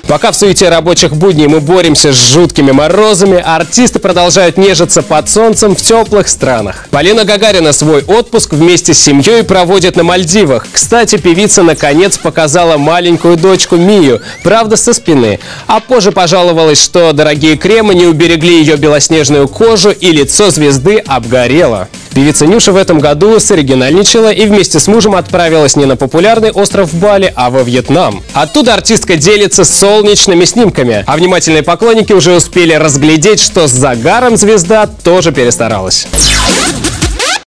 Пока в суете рабочих будней мы боремся с жуткими морозами, артисты продолжают нежиться под солнцем в теплых странах. Полина Гагарина свой отпуск вместе с семьей проводит на Мальдивах. Кстати, певица наконец показала маленькую дочку Мию, правда со спины. А позже пожаловалась, что дорогие кремы не уберегли ее белоснежную кожу и лицо звезды обгорело. Певица Нюша в этом году соригинальничала и вместе с мужем отправилась не на популярный остров Бали, а во Вьетнам. Оттуда артистка делится солнечными снимками, а внимательные поклонники уже успели разглядеть, что с загаром звезда тоже перестаралась.